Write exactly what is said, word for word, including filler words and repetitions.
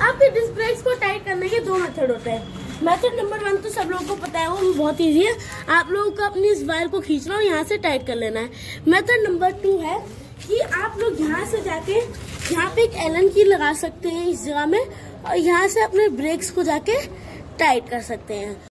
आपके disc brakes को tight करने के दो मेथड होते हैं। मेथड नंबर वन तो सब लोगों को पता है, वो बहुत इजी है। आप लोगों को अपनी इस वायर को खींचना और यहाँ से टाइट कर लेना है। मेथड नंबर टू है कि आप लोग यहाँ से जाके यहाँ पे एक एलन की लगा सकते हैं इस जगह में, और यहाँ से अपने ब्रेक्स को जाके टाइट कर सकते हैं।